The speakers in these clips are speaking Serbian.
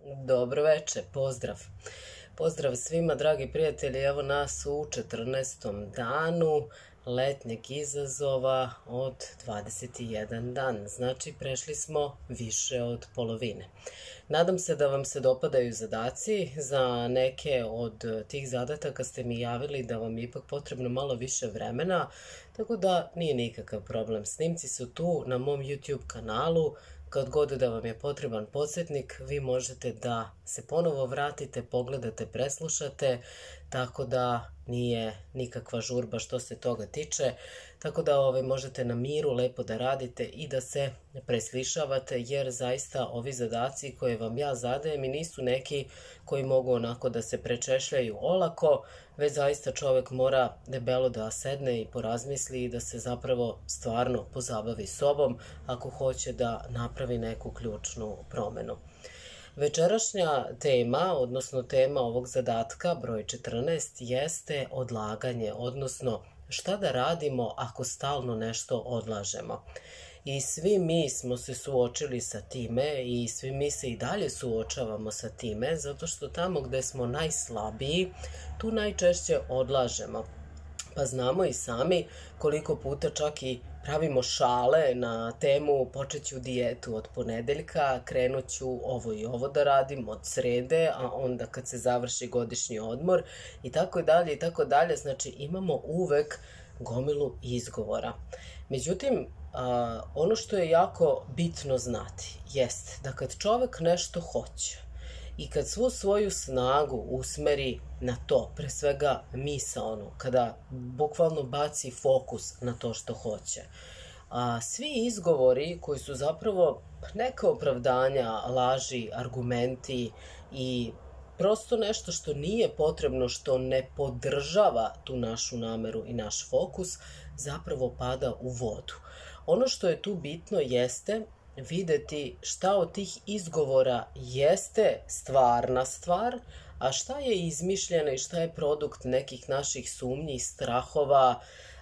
Dobro veče, pozdrav. Pozdrav svima, dragi prijatelji, evo nas u 14. danu letnjeg izazova od 21 dan. Znači, prešli smo više od polovine. Nadam se da vam se dopadaju zadaci. Za neke od tih zadataka ste mi javili da vam je ipak potrebno malo više vremena, tako da nije nikakav problem. Snimci su tu na mom YouTube kanalu. Kad god da vam je potreban podsjetnik, vi možete da se ponovo vratite, pogledate, preslušate, tako da nije nikakva žurba što se toga tiče. Tako da možete na miru lepo da radite i da se preslišavate, jer zaista ovi zadaci koje vam ja zadajem i nisu neki koji mogu onako da se prečešljaju olako, već zaista čovek mora debelo da sedne i porazmisli i da se zapravo stvarno pozabavi sobom ako hoće da napravi neku ključnu promenu. Večerašnja tema, odnosno tema ovog zadatka, broj 14, jeste odlaganje, odnosno šta da radimo ako stalno nešto odlažemo. I svi mi smo se suočili sa time i svi mi se i dalje suočavamo sa time, zato što tamo gde smo najslabiji, tu najčešće odlažemo. Pa znamo i sami koliko puta čak i pravimo šale na temu počet ću dijetu od ponedeljka, krenut ću ovo i ovo da radim od srede, a onda kad se završi godišnji odmor i tako dalje i tako dalje. Znači imamo uvek gomilu izgovora. Međutim, ono što je jako bitno znati jest da kad čovek nešto hoće i kad svu svoju snagu usmeri na to, pre svega misaonu, kada bukvalno baci fokus na to što hoće, svi izgovori koji su zapravo neka opravdanja, laži, argumenti i prosto nešto što nije potrebno, što ne podržava tu našu nameru i naš fokus, zapravo pada u vodu. Ono što je tu bitno jeste videti šta od tih izgovora jeste stvarna stvar, a šta je izmišljeno i šta je produkt nekih naših sumnji, strahova,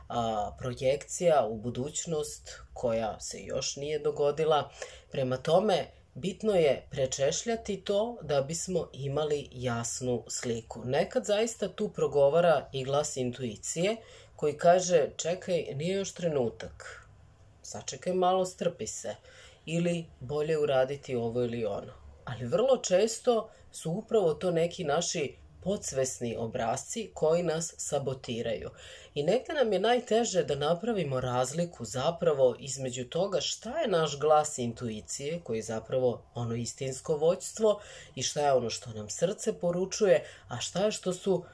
projekcija u budućnost koja se još nije dogodila. Prema tome, bitno je prečešljati to da bismo imali jasnu sliku. Nekad zaista tu progovara i glas intuicije koji kaže čekaj, nije još trenutak, sačekaj malo, strpi se, ili bolje uraditi ovo ili ono. Ali vrlo često su upravo to neki naši podsvesni obrasci koji nas sabotiraju. I negde nam je najteže da napravimo razliku zapravo između toga šta je naš glas intuicije, koji je zapravo ono istinsko vođstvo, i šta je ono što nam srce poručuje, a šta je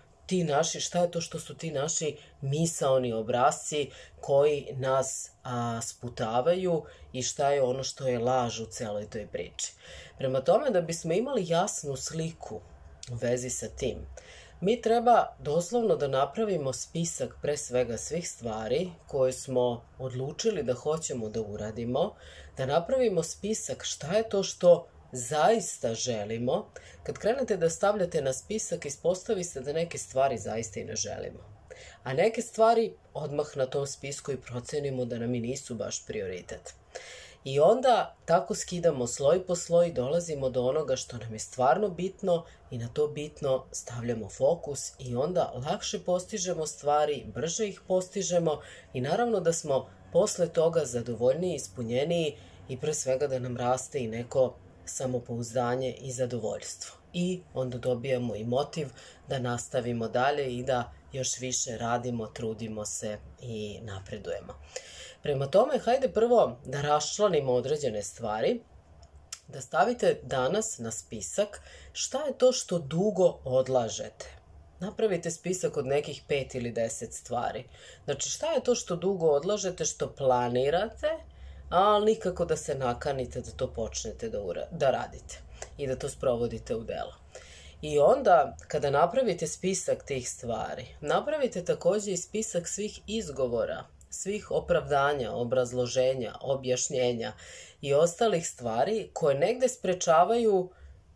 to što su ti naši misaoni obrasci koji nas sputavaju i šta je ono što je laž u celoj toj priči. Prema tome, da bismo imali jasnu sliku u vezi sa tim, mi treba doslovno da napravimo spisak pre svega svih stvari koje smo odlučili da hoćemo da uradimo, da napravimo spisak šta je to što zaista želimo. Kad krenete da stavljate na spisak, ispostavi se da neke stvari zaista i ne želimo. A neke stvari odmah na tom spisku i procenimo da nam i nisu baš prioritet. I onda tako skidamo sloj po sloj, dolazimo do onoga što nam je stvarno bitno i na to bitno stavljamo fokus i onda lakše postižemo stvari, brže ih postižemo i naravno da smo posle toga zadovoljniji, ispunjeniji i pre svega da nam raste i neko samopouzdanje i zadovoljstvo. I onda dobijamo i motiv da nastavimo dalje i da još više radimo, trudimo se i napredujemo. Prema tome, hajde prvo da raščlanimo određene stvari, da stavite danas na spisak šta je to što dugo odlažete. Napravite spisak od nekih 5 ili 10 stvari. Znači, šta je to što dugo odlažete, što planirate, ali nikako da se nakanite da to počnete da radite i da to sprovodite u delo. I onda, kada napravite spisak tih stvari, napravite takođe i spisak svih izgovora, svih opravdanja, obrazloženja, objašnjenja i ostalih stvari koje negde sprečavaju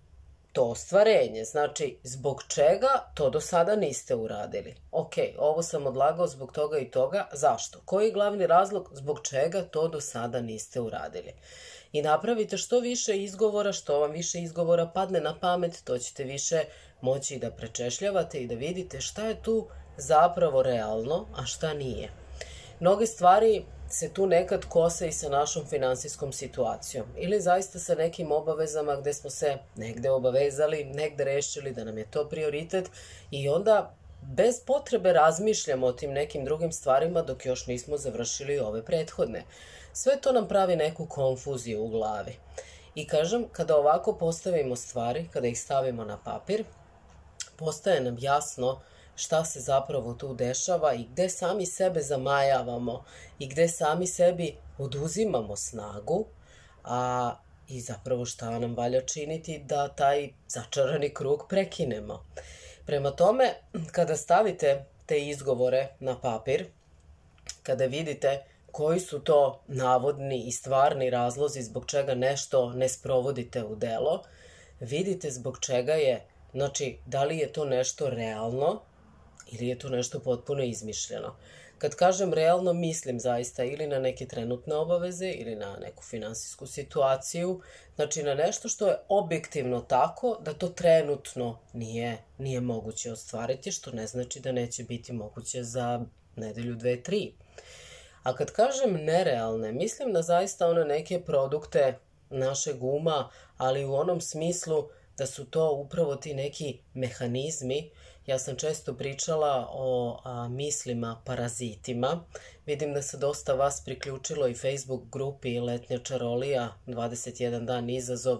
to ostvarenje. Znači, zbog čega to do sada niste uradili? Ok, ovo sam odlagao zbog toga i toga. Zašto? Koji je glavni razlog zbog čega to do sada niste uradili? I napravite što više izgovora, što vam više izgovora padne na pamet, to ćete više moći da prečešljavate i da vidite šta je tu zapravo realno, a šta nije. Mnoge stvari se tu nekad kose i sa našom finansijskom situacijom ili zaista sa nekim obavezama gde smo se negde obavezali, negde rešili da nam je to prioritet i onda bez potrebe razmišljamo o tim nekim drugim stvarima dok još nismo završili ove prethodne. Sve to nam pravi neku konfuziju u glavi. I kažem, kada ovako postavimo stvari, kada ih stavimo na papir, postaje nam jasno šta se zapravo tu dešava i gde sami sebe zamajavamo i gde sami sebi oduzimamo snagu, i zapravo šta nam valja činiti da taj začarani krug prekinemo. Prema tome, kada stavite te izgovore na papir, kada vidite koji su to navodni i stvarni razlozi zbog čega nešto ne sprovodite u delo, vidite zbog čega je, znači, da li je to nešto realno ili je to nešto potpuno izmišljeno. Kad kažem realno, mislim zaista ili na neke trenutne obaveze ili na neku finansijsku situaciju, znači na nešto što je objektivno tako da to trenutno nije moguće ostvariti, što ne znači da neće biti moguće za nedelju, 2, 3. A kad kažem nerealne, mislim na zaista one neke produkte našeg uma, ali u onom smislu da su to upravo ti neki mehanizmi. Ja sam često pričala o mislima parazitima. Vidim da se dosta vas priključilo i Facebook grupi Letnja čarolija, 21 dan izazov,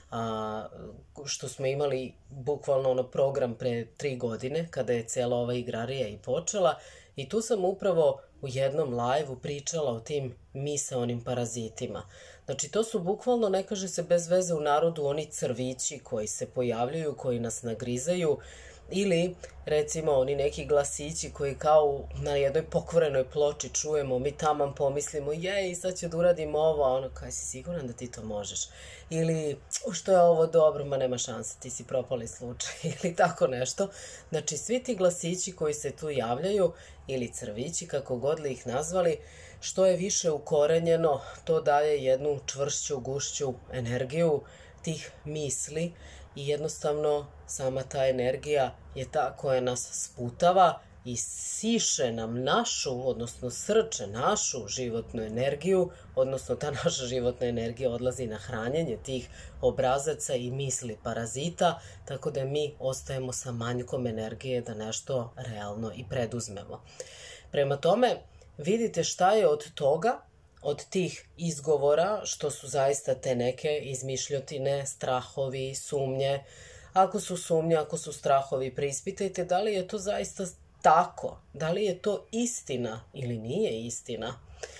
što smo imali bukvalno program pre 3 godine, kada je cela ova igrarija i počela. I tu sam upravo u jednom live-u pričala o tim misaonim parazitima. Znači, to su bukvalno, ne kaže se bez veze u narodu, oni crvići koji se pojavljuju, koji nas nagrizaju, ili, recimo, oni neki glasići koji kao na jednoj pokvarenoj ploči čujemo, mi taman pomislimo, jej, sad ću da uradim ovo, a ono, kaj si siguran da ti to možeš? Ili, što je ovo dobro, ma nema šanse, ti si propali slučaj, ili tako nešto. Znači, svi ti glasići koji se tu javljaju, ili crvići, kako god li ih nazvali, što je više ukorenjeno, to daje jednu čvršću, gušću energiju tih misli i jednostavno sama ta energija je ta koja nas sputava i siše nam našu, odnosno srče našu životnu energiju, odnosno ta naša životna energija odlazi na hranjenje tih obrazaca i misli parazita, tako da mi ostajemo sa manjkom energije da nešto realno i preduzmemo. Prema tome, vidite šta je od toga, od tih izgovora, što su zaista te neke izmišljotine, strahovi, sumnje. Ako su sumnje, ako su strahovi, preispitajte da li je to zaista tako, da li je to istina ili nije istina.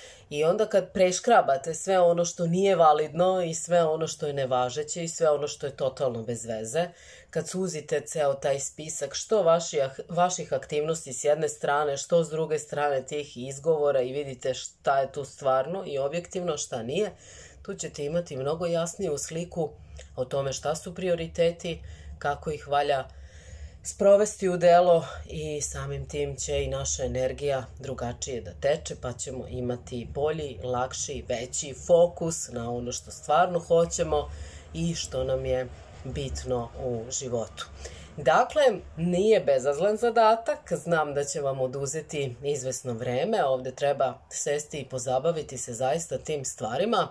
I onda kad preškrabate sve ono što nije validno i sve ono što je nevažeće i sve ono što je totalno bez veze, kad suzite ceo taj spisak što vaših aktivnosti s jedne strane, što s druge strane tih izgovora i vidite šta je tu stvarno i objektivno, šta nije, tu ćete imati mnogo jasniju sliku o tome šta su prioriteti, kako ih valja sprovesti u delo i samim tim će i naša energija drugačije da teče, pa ćemo imati bolji, lakši, veći fokus na ono što stvarno hoćemo i što nam je bitno u životu. Dakle, nije bezazlen zadatak, znam da će vam oduzeti izvesno vreme, ovde treba sesti i pozabaviti se zaista tim stvarima,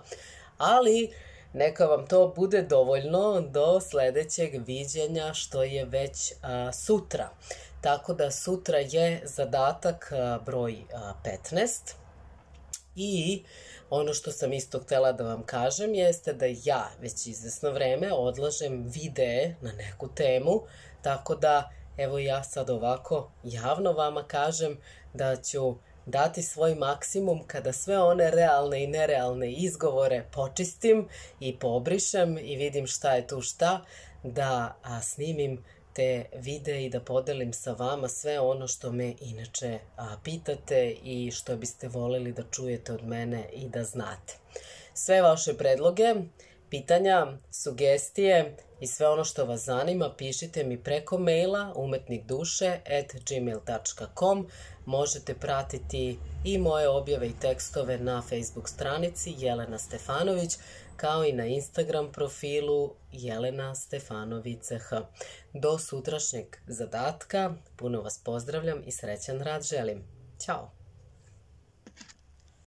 ali neka vam to bude dovoljno do sledećeg viđenja, što je već sutra. Tako da sutra je zadatak broj 15. I ono što sam isto htela da vam kažem jeste da ja već izvesno vreme odlažem videe na neku temu, tako da evo ja sad ovako javno vama kažem da ću dati svoj maksimum kada sve one realne i nerealne izgovore počistim i pobrišem i vidim šta je tu šta, da snimim te videe i da podelim sa vama sve ono što me inače pitate i što biste voljeli da čujete od mene i da znate. Sve vaše predloge Pitanja, sugestije i sve ono što vas zanima pišite mi preko maila umetnikduše@gmail.com. Možete pratiti i moje objave i tekstove na Facebook stranici Jelena Stefanović, kao i na Instagram profilu Jelena Stefanović CH. Do sutrašnjeg zadatka, puno vas pozdravljam i srećan rad želim. Ćao!